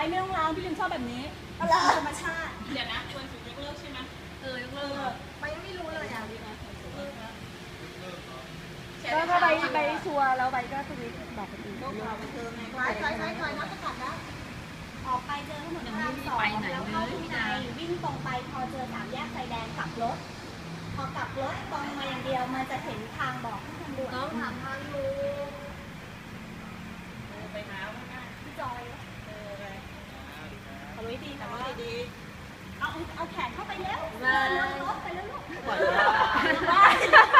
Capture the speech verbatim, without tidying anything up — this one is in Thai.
ไม่ต้องล้างพี่ลินชอบแบบนี้ธรรมชาติเดี๋ยวนะชวนสุดยกเลิกใช่ไหมเออยกเลิกไปยังไม่รู้เลยอ่ะก็ก็ไปไปชัวร์แล้วไปก็ทวิตบอกคนอื่นก็ข่าวบันเทิงไงถอยถอยถอยถอยนับจะขัดแล้วออกไปเจอถนนพระรามสองแล้วเข้าข้างในวิ่งตรงไปพอเจอสามแยกไฟแดงกลับรถพอกลับรถตรงมาอย่างเดียวมันจะเห็นทางบอกที่ทางด่วนต้องถามทางดูไปหาพี่จอยเอาไว้ดีแต่ว่าดีเอาเอาแขนเข้าไปแล้วเดินรถไปแล้วลูก